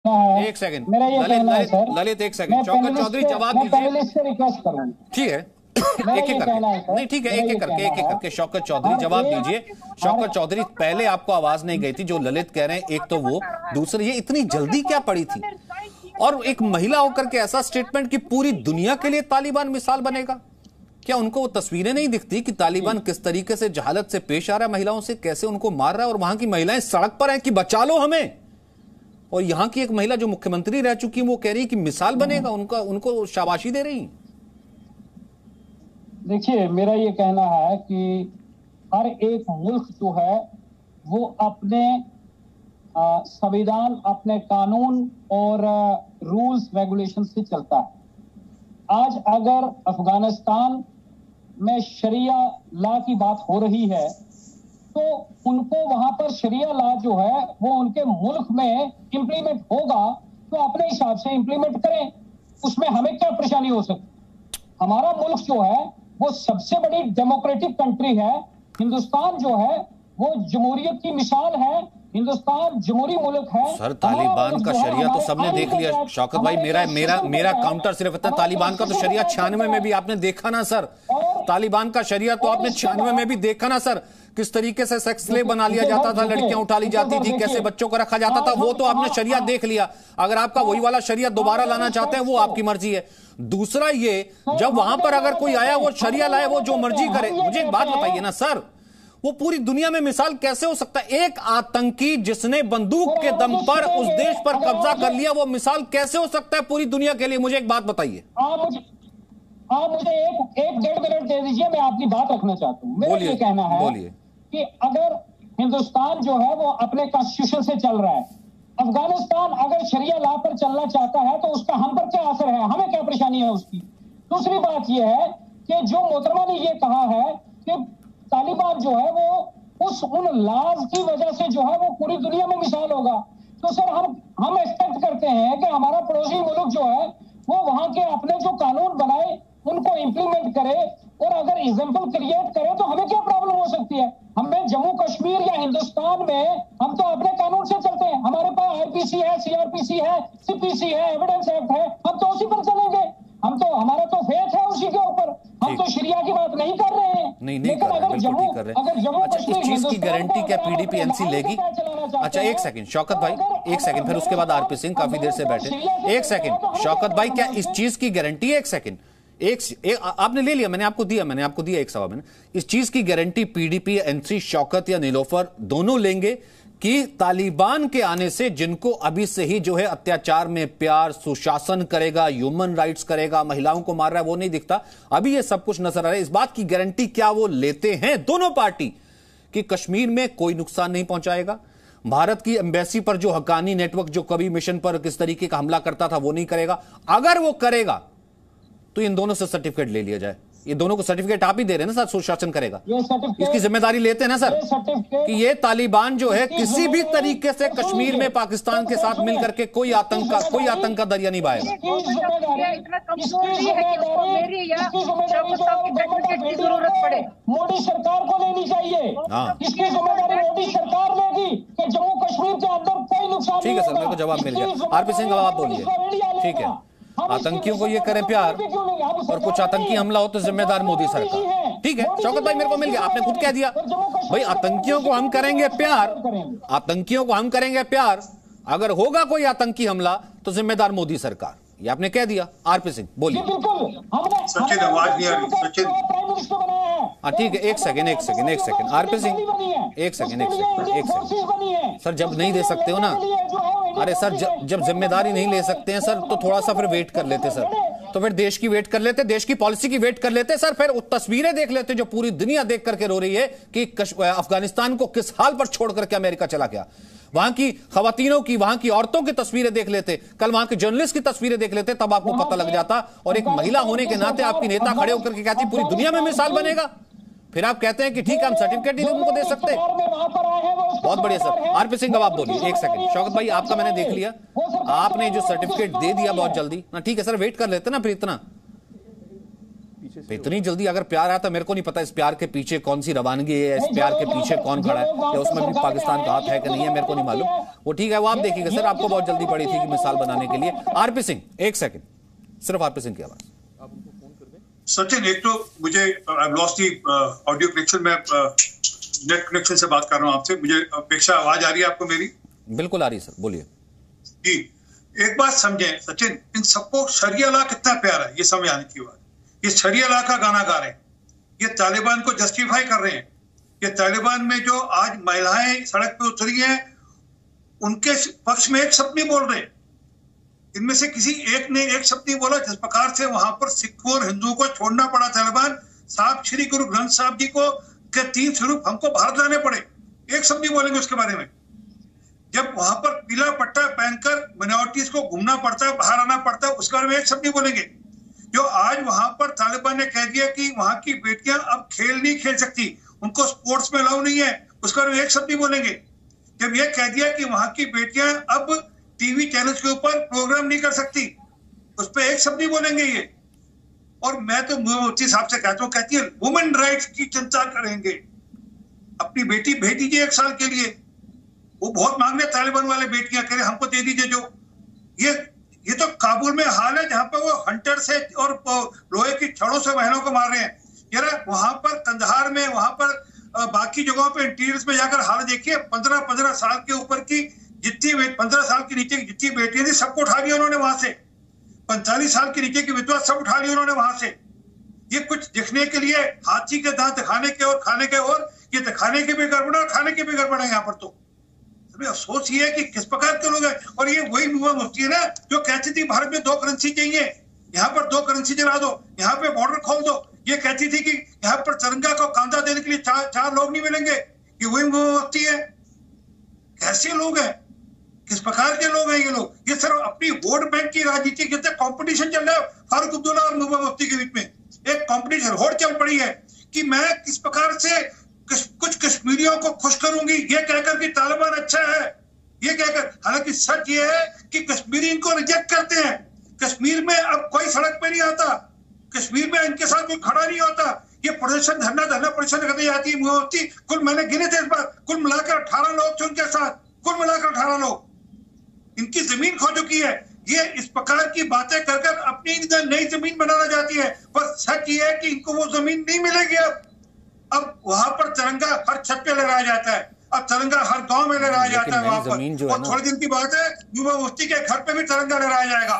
एक सेकंड मेरा ये ललित, कहना है सर, ललित एक सेकंड, शौकत चौधरी जवाब दीजिए। से रिक्वेस्ट करूँ, ठीक है, एक एक करके, नहीं ठीक है, एक एक करके शौकत चौधरी जवाब दीजिए। शौकत चौधरी, पहले आपको आवाज नहीं गई थी जो ललित कह रहे हैं, एक तो वो, दूसरी ये इतनी जल्दी क्या पड़ी थी, और एक महिला होकर के ऐसा स्टेटमेंट कि पूरी दुनिया के लिए तालिबान मिसाल बनेगा। क्या उनको वो तस्वीरें नहीं दिखती कि तालिबान किस तरीके से जहालत से पेश आ रहा है महिलाओं से, कैसे उनको मार रहा है, और वहां की महिलाएं सड़क पर हैं कि बचा लो हमें, और यहां की एक महिला जो मुख्यमंत्री रह चुकी है वो कह रही है कि मिसाल बनेगा, उनको शाबाशी दे रही। देखिए, मेरा ये कहना है कि हर एक मुल्क जो है वो अपने संविधान, अपने कानून और रूल्स रेगुलेशन से चलता है। आज अगर अफगानिस्तान में शरिया लॉ की बात हो रही है तो उनको वहां पर शरिया लॉ जो है वो उनके मुल्क में इंप्लीमेंट होगा तो अपने हिसाब से इंप्लीमेंट करें, उसमें हमें क्या परेशानी हो सकती। हमारा मुल्क जो है वो सबसे बड़ी डेमोक्रेटिक कंट्री है। हिंदुस्तान जो है वो जमहूरियत की मिसाल है। हिंदुस्तान जमहूरी मुल्क है। सर तालिबान का शरिया तो सबने देख लिया शौकत भाई, मेरा काउंटर सिर्फ इतना, तालिबान का तो शरिया 96 में भी आपने देखा ना सर, तालिबान का शरिया तो आपने 96 में भी देखा ना सर, किस तरीके से सेक्स स्लेव बना लिया जाता था, लड़कियां उठा ली जाती थी, कैसे बच्चों को रखा जाता था, वो तो आपने शरिया देख लिया। अगर आपका वही वाला शरिया दोबारा लाना चाहते हैं वो आपकी मर्जी है। दूसरा ये, जब वहां पर अगर कोई आया वो शरिया लाए, वो जो मर्जी करे, मुझे एक बात बताइए ना सर, वो पूरी दुनिया में मिसाल कैसे हो सकता है? एक आतंकी जिसने बंदूक के दम पर उस देश पर कब्जा कर लिया, वो मिसाल कैसे हो सकता है पूरी दुनिया के लिए? मुझे एक बात बताइए। आप मुझे एक 1.5 मिनट दे दीजिए, मैं अपनी बात रखना चाहता हूँ। मेरा ये कहना है कि अगर हिंदुस्तान जो है वो अपने कॉन्स्टिट्यूशन से चल रहा है, अफगानिस्तान अगर शरिया लॉ पर चलना चाहता है तो उसका हम पर क्या असर है, हमें क्या परेशानी है उसकी। दूसरी बात यह है कि जो मोहतरमा ने ये कहा है कि तालिबान जो है वो उन लॉज की वजह से जो है वो पूरी दुनिया में मिसाल होगा, तो सर हम एक्सपेक्ट करते हैं कि हमारा पड़ोसी मुल्क जो है वो वहां के अपने जो कानून बनाए उनको इंप्लीमेंट करे, और अगर एग्जाम्पल क्रिएट करे तो हमें क्या प्रॉब्लम हो सकती है। हमें जम्मू कश्मीर या हिंदुस्तान में हम तो अपने कानून से चलते हैं, हमारे पास आईपीसी है, सीआरपीसी है, सीपीसी है, एविडेंस एक्ट है, हम तो उसी पर चलेंगे। हम तो, हमारा तो फेथ है उसी के ऊपर, हम तो शरिया की बात नहीं कर रहे हैं। लेकिन अगर जम्मू अच्छा, इस चीज की गारंटी क्या पीडीपी एनसी लेगी? अच्छा एक सेकंड शौकत भाई, एक सेकंड, फिर उसके बाद आरपी सिंह काफी देर से बैठे। एक सेकंड शौकत भाई, क्या इस चीज की गारंटी है? एक सेकंड, आपने ले लिया, मैंने आपको दिया एक सवाल। मैंने इस चीज की गारंटी पीडीपी एनसी, शौकत या नीलोफर दोनों लेंगे कि तालिबान के आने से जिनको अभी से ही जो है अत्याचार में प्यार, सुशासन करेगा, ह्यूमन राइट्स करेगा, महिलाओं को मार रहा है, वो नहीं दिखता, अभी ये सब कुछ नजर आ रहा है, इस बात की गारंटी क्या वो लेते हैं दोनों पार्टी कि कश्मीर में कोई नुकसान नहीं पहुंचाएगा? भारत की एम्बेसी पर जो हक्कानी नेटवर्क जो कभी मिशन पर किस तरीके का हमला करता था वो नहीं करेगा? अगर वो करेगा तो इन दोनों से सर्टिफिकेट ले लिया जाए। ये दोनों को सर्टिफिकेट आप ही दे रहे हैं ना सर, सुशासन करेगा, इसकी जिम्मेदारी लेते हैं ना सर कि ये तालिबान जो है किसी भी तरीके से कश्मीर में पाकिस्तान के साथ मिलकर के कोई आतंक का दरिया नहीं बहाएगा। मोदी सरकार को लेनी चाहिए, इसकी जिम्मेदारी मोदी सरकार लेगी कि जम्मू कश्मीर के अंदर कोई नुकसान। ठीक है सर, मेरे को जवाब मिल गया। आरपी सिंह अब आप बोलिए। ठीक है, आतंकियों को ये करें प्यार और कुछ आतंकी हमला हो तो जिम्मेदार मोदी सरकार। ठीक है शौकत भाई, मेरे को मिल गया, आपने खुद कह दिया भाई आतंकियों को हम करेंगे प्यार, आतंकियों को हम करेंगे प्यार, अगर होगा कोई आतंकी हमला तो जिम्मेदार मोदी सरकार, ये आपने कह दिया। आरपी सिंह बोलिए। सचिन आवाज नहीं आ रही सचिन। हाँ ठीक है, एक सेकंड आरपी सिंह, एक सेकंड सर, जब नहीं दे सकते हो ना, अरे सर जब जिम्मेदारी नहीं ले सकते हैं सर तो थोड़ा सा फिर वेट कर लेते सर, तो फिर देश की वेट कर लेते, देश की पॉलिसी की वेट कर लेते सर, फिर तस्वीरें देख लेते जो पूरी दुनिया देख करके रो रही है कि अफगानिस्तान को किस हाल पर छोड़ करके अमेरिका चला गया। वहां की खवातीनों की, वहां की औरतों की तस्वीरें देख लेते, कल वहां के जर्नलिस्ट की तस्वीरें देख लेते, तब आपको पता लग जाता। और एक महिला होने के नाते आपकी नेता खड़े होकर के कहती पूरी दुनिया में मिसाल बनेगा, फिर आप कहते हैं कि ठीक है हम सर्टिफिकेट नहीं उनको दे सकते। बहुत बढ़िया सर। आरपी सिंह अब आप बोलिए। एक सेकंड शौकत भाई, आपका मैंने देख लिया, आपने जो सर्टिफिकेट दे दिया बहुत जल्दी ना, ठीक है सर, वेट कर लेते ना फिर इतना। इतनी जल्दी अगर प्यार आया तो मेरे को नहीं पता इस प्यार के पीछे कौन सी रवानगी है, इस प्यार के पीछे कौन खड़ा है, या उसमें भी पाकिस्तान का हाथ है कि नहीं है, मेरे को नहीं मालूम। वो ठीक है, वो आप देखिएगा सर, आपको बहुत जल्दी पड़ी थी कि मिसाल बनाने के लिए। आरपी सिंह, एक सेकंड, सिर्फ आरपी सिंह की आवाज। सचिन, एक तो मुझे I lost the audio connection में, नेट कनेक्शन से बात कर रहा हूं आपसे, मुझे अपेक्षा आवाज आ रही है आपको मेरी? बिल्कुल आ रही है सर, बोलिए जी। एक बात समझें सचिन, इन सबको शरिया लॉ कितना प्यारा है ये समझ आने की बात। ये शरिया लॉ का गाना गा रहे हैं, ये तालिबान को जस्टिफाई कर रहे हैं। ये तालिबान में जो आज महिलाएं सड़क पे उतरी हैं उनके पक्ष में एक शब्द नहीं बोल रहे। इनमें से किसी एक ने एक शब्द नहीं बोला। जिस प्रकार से वहां पर सिखों और हिंदुओं को छोड़ना पड़ा तालिबान, साहब श्री गुरु ग्रंथ साहब जी को के 3 स्वरूप हमको भारत लाने पड़े, एक शब्द नहीं बोलेंगे उसके बारे में। जब वहां पर पीला पट्टा पहनकर माइनॉरिटीज को घूमना पड़ता है, बाहर आना पड़ता है, उसके बारे में एक शब्द नहीं बोलेंगे। जो आज वहां पर तालिबान ने कह दिया कि वहां की बेटियां अब खेल नहीं खेल सकती, उनको स्पोर्ट्स में अलाउ नहीं है, उसके बारे में एक शब्द नहीं बोलेंगे। जब ये कह दिया कि वहां की बेटियां अब टीवी चैनल्स के ऊपर प्रोग्राम नहीं कर सकती, उस पर एक शब्द नहीं बोलेंगे ये। और मैं तो मुफ्ती साहब से कहता हूँ, कहती है वुमेन राइट्स की चिंता करेंगे, अपनी बेटी भेज दीजिए 1 साल के लिए। वो बहुत मांग रहे तालिबान वाले बेटियां, कह रहे हमको दे दीजिए। जो ये तो काबुल में हाल है जहां पर वो हंटर से और लोहे की छड़ों से बहनों को मार रहे हैं। यार वहां पर कंधार में, वहां पर बाकी जगहों पे इंटीरियर्स में जाकर हाल देखिए, 15-15 साल के ऊपर की जितनी 15 साल के नीचे की जितनी बेटियां थी सबको उठा लिया उन्होंने वहां से। 45 साल के नीचे की विधवा सब उठा लिया उन्होंने वहां से। ये कुछ दिखने के लिए, हाथी के दांत दिखाने के और खाने के, और ये दिखाने के भी गड़बड़ और खाने के भी गड़बड़ है यहाँ पर। तो अफसोस ये है कि किस प्रकार के लोग हैं। और ये वही मुफ्ती है ना जो कहती थी भारत में 2 करेंसी चाहिए, यहाँ पर 2 करेंसी चला दो, यहाँ पे बॉर्डर खोल दो। ये कहती थी कि यहाँ पर तिरंगा को कांधा देने के लिए 4 लोग नहीं मिलेंगे। ये वही मुफ्ती है। कैसे लोग हैं, किस प्रकार के लोग हैं ये लोग? ये सिर्फ अपनी वोट बैंक की राजनीति के कंपटीशन चल रहा है फारूक अब्दुल्ला और मुफ्ती के बीच में। एक कंपटीशन होड़ चल पड़ी है कि मैं किस प्रकार से कुछ कश्मीरियों को खुश करूंगी, ये कहकर कि तालिबान अच्छा है, ये कहकर। हालांकि सच ये है कि कश्मीरी इनको रिजेक्ट करते हैं। कश्मीर में अब कोई सड़क पे नहीं आता, कश्मीर में इनके साथ कोई खड़ा नहीं होता। ये प्रदर्शन धरना प्रदर्शन करने जाती है मुफ्ती। कुल मैंने गिने थे इस बार, कुल मिलाकर 18 लोग थे उनके साथ, कुल मिलाकर 18 लोग। इनकी जमीन खो चुकी है। ये इस प्रकार की बातें कर अपनी नई जमीन बनाना चाहती है, पर सच ये है कि इनको वो जमीन नहीं मिलेगी। अब वहां पर तिरंगा हर छत पे लहराया जाता है, अब तिरंगा हर गांव में लहराया जाता है वहां पर। और थोड़े दिन की बात है युवा मुफ्ती के घर पे भी तिरंगा लहराया जाएगा।